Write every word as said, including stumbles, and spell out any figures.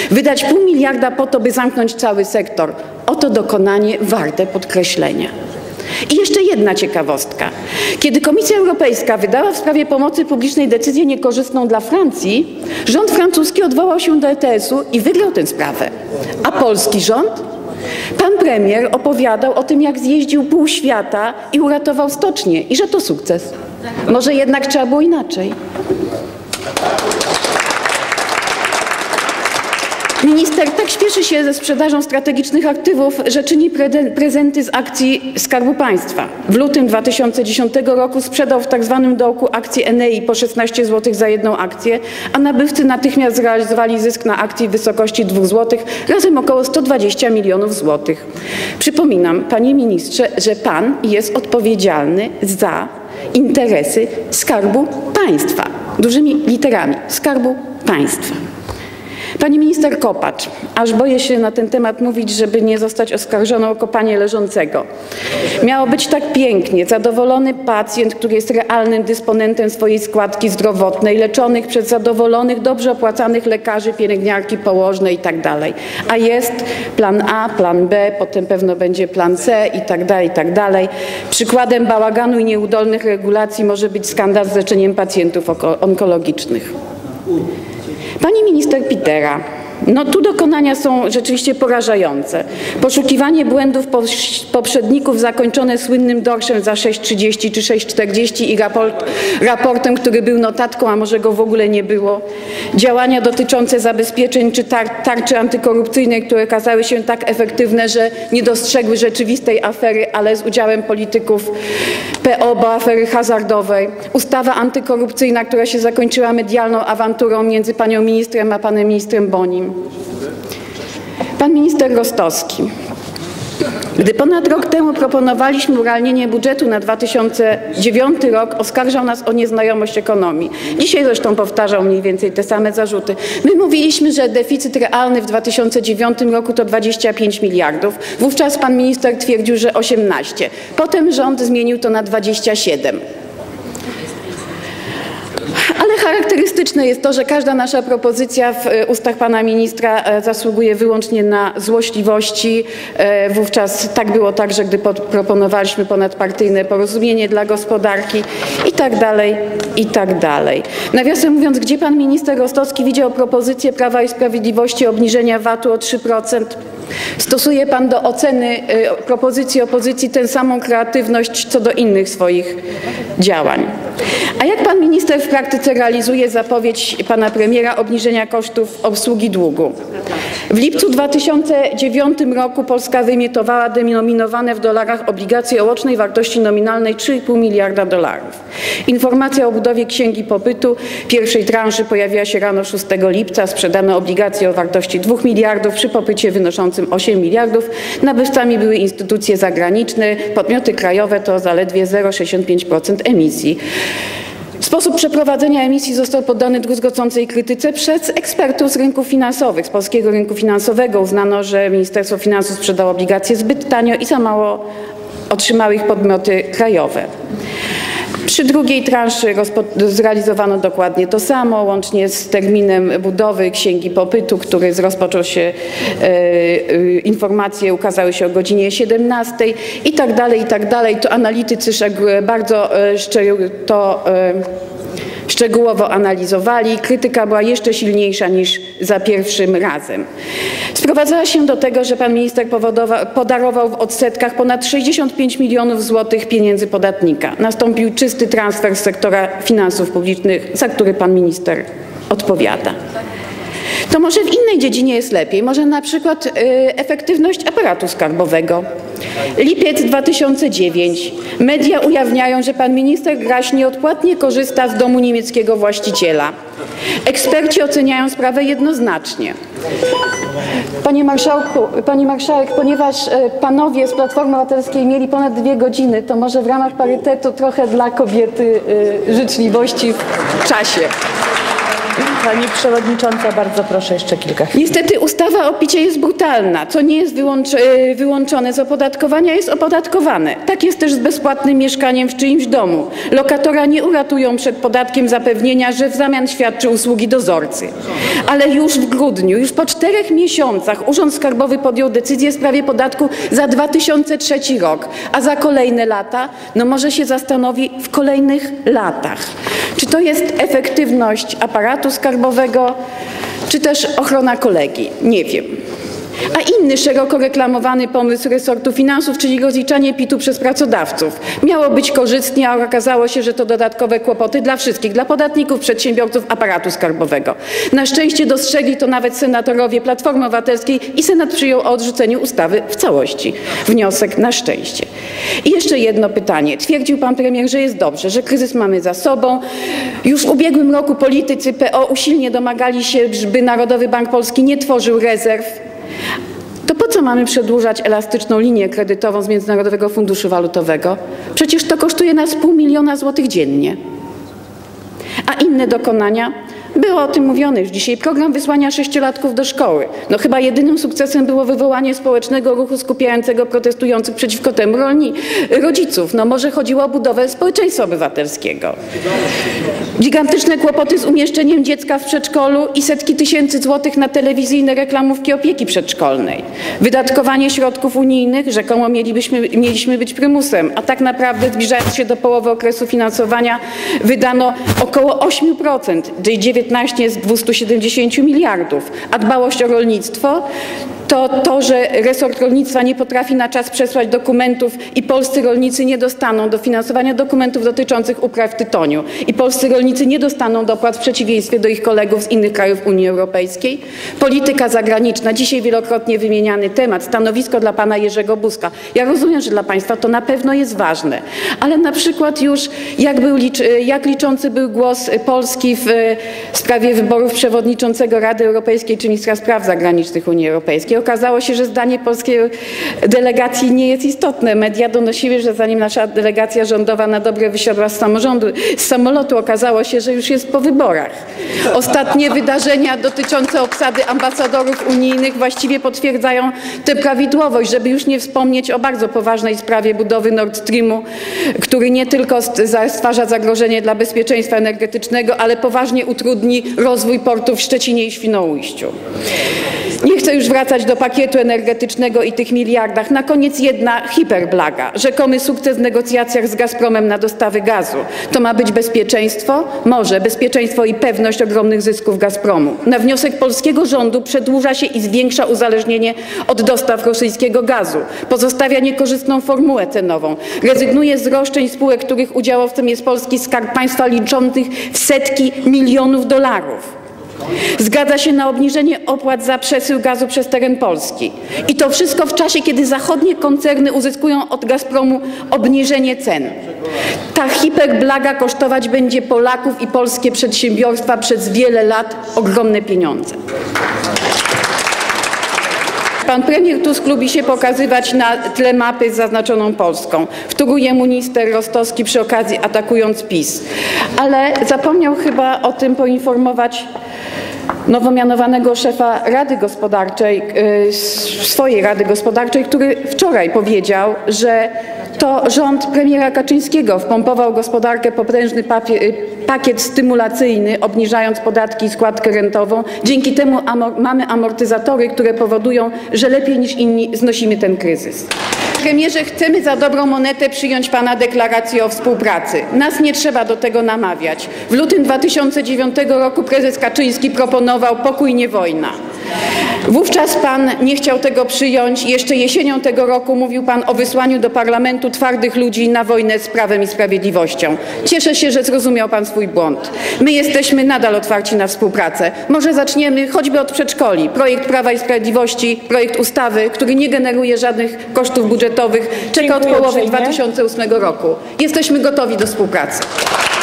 Wydać pół miliarda po to, by zamknąć cały sektor. Oto dokonanie warte podkreślenia. I jeszcze jedna ciekawostka. Kiedy Komisja Europejska wydała w sprawie pomocy publicznej decyzję niekorzystną dla Francji, rząd francuski odwołał się do E T S-u i wygrał tę sprawę. A polski rząd? Pan premier opowiadał o tym, jak zjeździł pół świata i uratował stocznię i że to sukces. Może jednak trzeba było inaczej. Minister tak śpieszy się ze sprzedażą strategicznych aktywów, że czyni pre prezenty z akcji Skarbu Państwa. W lutym dwa tysiące dziesiątego roku sprzedał w tak zwanym dołku akcję Enei po szesnaście złotych za jedną akcję, a nabywcy natychmiast zrealizowali zysk na akcji w wysokości dwóch złotych, razem około sto dwadzieścia milionów złotych. Przypominam, panie ministrze, że pan jest odpowiedzialny za interesy Skarbu Państwa. Dużymi literami. Skarbu Państwa. Pani minister Kopacz, aż boję się na ten temat mówić, żeby nie zostać oskarżoną o kopanie leżącego. Miało być tak pięknie, zadowolony pacjent, który jest realnym dysponentem swojej składki zdrowotnej, leczonych przez zadowolonych, dobrze opłacanych lekarzy, pielęgniarki, położne i tak dalej. A jest plan A, plan B, potem pewno będzie plan C i tak dalej, i tak dalej. Przykładem bałaganu i nieudolnych regulacji może być skandal z leczeniem pacjentów onkologicznych. Pani minister Pitera, no tu dokonania są rzeczywiście porażające. Poszukiwanie błędów poprzedników zakończone słynnym dorszem za sześć trzydzieści czy sześć czterdzieści i raport, raportem, który był notatką, a może go w ogóle nie było. Działania dotyczące zabezpieczeń czy tar tarczy antykorupcyjnej, które okazały się tak efektywne, że nie dostrzegły rzeczywistej afery, ale z udziałem polityków P O, bo afery hazardowej. Ustawa antykorupcyjna, która się zakończyła medialną awanturą między panią ministrem a panem ministrem Bonim. Pan minister Rostowski. Gdy ponad rok temu proponowaliśmy urealnienie budżetu na dwa tysiące dziewiąty rok, oskarżał nas o nieznajomość ekonomii. Dzisiaj zresztą powtarzał mniej więcej te same zarzuty. My mówiliśmy, że deficyt realny w dwa tysiące dziewiątym roku to dwadzieścia pięć miliardów. Wówczas pan minister twierdził, że osiemnaście. Potem rząd zmienił to na dwadzieścia siedem. Ale charakterystyczne jest to, że każda nasza propozycja w ustach pana ministra zasługuje wyłącznie na złośliwości. Wówczas tak było także, gdy proponowaliśmy ponadpartyjne porozumienie dla gospodarki i tak dalej, i tak dalej. Nawiasem mówiąc, gdzie pan minister Rostowski widział propozycję Prawa i Sprawiedliwości obniżenia V A T-u o trzy procent? Stosuje pan do oceny propozycji opozycji tę samą kreatywność co do innych swoich działań. A jak pan minister w praktyce realizuje zapowiedź pana premiera obniżenia kosztów obsługi długu? W lipcu dwa tysiące dziewiątym roku Polska wyemitowała denominowane w dolarach obligacje o łącznej wartości nominalnej trzy i pół miliarda dolarów. Informacja o budowie księgi popytu pierwszej transzy pojawiła się rano szóstego lipca. Sprzedano obligacje o wartości dwóch miliardów przy popycie wynoszącym osiem miliardów. Nabywcami były instytucje zagraniczne, podmioty krajowe to zaledwie zero przecinek sześćdziesiąt pięć procent emisji. Sposób przeprowadzenia emisji został poddany druzgocącej krytyce przez ekspertów z rynków finansowych. Z polskiego rynku finansowego uznano, że Ministerstwo Finansów sprzedało obligacje zbyt tanio i za mało otrzymały ich podmioty krajowe. Przy drugiej transzy zrealizowano dokładnie to samo, łącznie z terminem budowy księgi popytu, który rozpoczął się, e, e, informacje ukazały się o godzinie siedemnastej i tak dalej, i tak dalej. To analitycy bardzo e, to e, szczegółowo analizowali. Krytyka była jeszcze silniejsza niż za pierwszym razem. Sprowadzała się do tego, że pan minister podarował w odsetkach ponad sześćdziesiąt pięć milionów złotych pieniędzy podatnika. Nastąpił czysty transfer z sektora finansów publicznych, za który pan minister odpowiada. To może w innej dziedzinie jest lepiej, może na przykład y, efektywność aparatu skarbowego. Lipiec dwa tysiące dziewiąty. Media ujawniają, że pan minister Graś nieodpłatnie korzysta z domu niemieckiego właściciela. Eksperci oceniają sprawę jednoznacznie. Panie marszałku, pani marszałek, ponieważ panowie z Platformy Obywatelskiej mieli ponad dwie godziny, to może w ramach parytetu trochę dla kobiety y, życzliwości w czasie. Pani Przewodnicząca, bardzo proszę jeszcze kilka chwil. Niestety ustawa o picie jest brutalna. Co nie jest wyłącz wyłączone z opodatkowania, jest opodatkowane. Tak jest też z bezpłatnym mieszkaniem w czyimś domu. Lokatora nie uratują przed podatkiem zapewnienia, że w zamian świadczy usługi dozorcy. Ale już w grudniu, już po czterech miesiącach Urząd Skarbowy podjął decyzję w sprawie podatku za dwa tysiące trzeci rok, a za kolejne lata, no może się zastanowi w kolejnych latach. Czy to jest efektywność aparatu skarbowego, czy też ochrona kolegi? Nie wiem. A inny szeroko reklamowany pomysł resortu finansów, czyli rozliczanie pitu przez pracodawców. Miało być korzystnie, a okazało się, że to dodatkowe kłopoty dla wszystkich, dla podatników, przedsiębiorców, aparatu skarbowego. Na szczęście dostrzegli to nawet senatorowie Platformy Obywatelskiej i Senat przyjął o odrzuceniu ustawy w całości. Wniosek na szczęście. I jeszcze jedno pytanie. Twierdził pan premier, że jest dobrze, że kryzys mamy za sobą. Już w ubiegłym roku politycy P O usilnie domagali się, by Narodowy Bank Polski nie tworzył rezerw. To po co mamy przedłużać elastyczną linię kredytową z Międzynarodowego Funduszu Walutowego? Przecież to kosztuje nas pół miliona złotych dziennie. A inne dokonania? Było o tym mówione już dzisiaj. Program wysłania sześciolatków do szkoły. No chyba jedynym sukcesem było wywołanie społecznego ruchu skupiającego protestujących przeciwko temu rolni, rodziców. No może chodziło o budowę społeczeństwa obywatelskiego. Gigantyczne kłopoty z umieszczeniem dziecka w przedszkolu i setki tysięcy złotych na telewizyjne reklamówki opieki przedszkolnej. Wydatkowanie środków unijnych, rzekomo mielibyśmy, mieliśmy być prymusem, a tak naprawdę zbliżając się do połowy okresu finansowania wydano około osiem procent, czyli dziewiętnaście z dwustu siedemdziesięciu miliardów, a dbałość o rolnictwo to to, że resort rolnictwa nie potrafi na czas przesłać dokumentów i polscy rolnicy nie dostaną dofinansowania dokumentów dotyczących upraw tytoniu i polscy rolnicy nie dostaną dopłat w przeciwieństwie do ich kolegów z innych krajów Unii Europejskiej. Polityka zagraniczna, dzisiaj wielokrotnie wymieniany temat, stanowisko dla pana Jerzego Buzka. Ja rozumiem, że dla państwa to na pewno jest ważne, ale na przykład już jak, był licz, jak liczący był głos Polski w sprawie wyborów przewodniczącego Rady Europejskiej czy ministra spraw zagranicznych Unii Europejskiej. Okazało się, że zdanie polskiej delegacji nie jest istotne. Media donosiły, że zanim nasza delegacja rządowa na dobre wysiadła z samorządu, z samolotu, okazało się, że już jest po wyborach. Ostatnie wydarzenia dotyczące obsady ambasadorów unijnych właściwie potwierdzają tę prawidłowość, żeby już nie wspomnieć o bardzo poważnej sprawie budowy Nord Streamu, który nie tylko stwarza zagrożenie dla bezpieczeństwa energetycznego, ale poważnie utrudni rozwój portów w Szczecinie i Świnoujściu. Nie chcę już wracać do pakietu energetycznego i tych miliardach. Na koniec jedna hiperblaga. Rzekomy sukces w negocjacjach z Gazpromem na dostawy gazu. To ma być bezpieczeństwo? Może. Bezpieczeństwo i pewność ogromnych zysków Gazpromu. Na wniosek polskiego rządu przedłuża się i zwiększa uzależnienie od dostaw rosyjskiego gazu. Pozostawia niekorzystną formułę cenową. Rezygnuje z roszczeń spółek, których udziałowcem jest polski Skarb Państwa liczących w setki milionów dolarów. Zgadza się na obniżenie opłat za przesył gazu przez teren Polski. I to wszystko w czasie, kiedy zachodnie koncerny uzyskują od Gazpromu obniżenie cen. Ta hiperblaga kosztować będzie Polaków i polskie przedsiębiorstwa przez wiele lat ogromne pieniądze. Pan premier Tusk lubi się pokazywać na tle mapy z zaznaczoną Polską. Wtóruje mu minister Rostowski przy okazji atakując PiS. Ale zapomniał chyba o tym poinformować nowo mianowanego szefa Rady Gospodarczej, swojej Rady Gospodarczej, który wczoraj powiedział, że to rząd premiera Kaczyńskiego wpompował gospodarkę potężny pakiet stymulacyjny, obniżając podatki i składkę rentową. Dzięki temu amor- mamy amortyzatory, które powodują, że lepiej niż inni znosimy ten kryzys. Premierze, chcemy za dobrą monetę przyjąć pana deklarację o współpracy. Nas nie trzeba do tego namawiać. W lutym dwa tysiące dziewiątego roku prezes Kaczyński proponował pokój, nie wojna. Wówczas pan nie chciał tego przyjąć. Jeszcze jesienią tego roku mówił pan o wysłaniu do parlamentu twardych ludzi na wojnę z Prawem i Sprawiedliwością. Cieszę się, że zrozumiał pan swój błąd. My jesteśmy nadal otwarci na współpracę. Może zaczniemy choćby od przedszkoli. Projekt Prawa i Sprawiedliwości, projekt ustawy, który nie generuje żadnych kosztów budżetowych, czeka od połowy dwa tysiące ósmego roku. Jesteśmy gotowi do współpracy.